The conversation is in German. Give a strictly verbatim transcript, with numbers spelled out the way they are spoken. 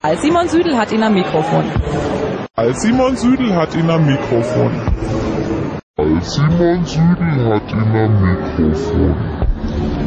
Als Simon Südel hat ihn am Mikrofon. Als Simon Südel hat ihn am Mikrofon. Als Simon Südel hat ihn am Mikrofon.